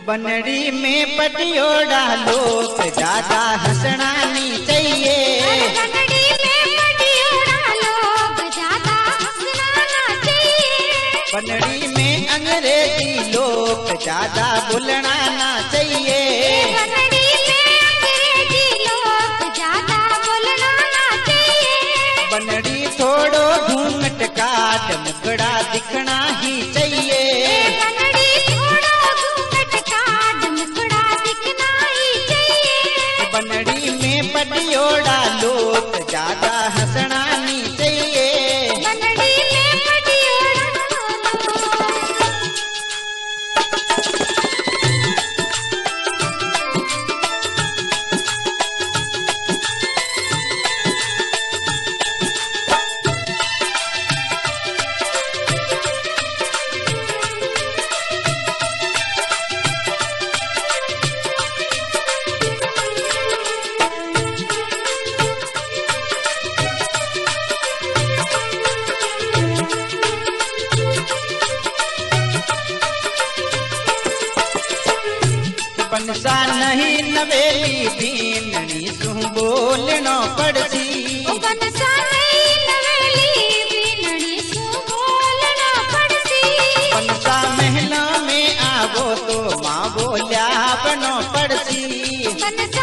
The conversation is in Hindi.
बनड़ी में पटियोड़ा लोग ज्यादा हंसना नहीं चाहिए। बनड़ी में पटियोड़ा लोग ज्यादा हंसना ना चाहिए। बनड़ी में अंग्रेजी लोग ज्यादा बोलना ना चाहिए। बनड़ी में अंग्रेजी लोग ज्यादा बोलना ना चाहिए। बनड़ी थोड़ो घूंघट काट मुखड़ा दिखना ही चाहिए। बनड़ी थोड़ा घूंघट काट मुखड़ा दिखना ही चाहिए। बनड़ी में पटियोड़ा लोग ज्यादा हंसना नहीं चाहिए। बनड़ी में पटियोड़ा बनसा नहीं नवेली बीननी सु बोलनो पड़सी। बनसा नहीं नवेली बीननी सु बोलना पड़सी। बनसा महला में आवो तो माँ बोल्या बनो पड़सी। बनसा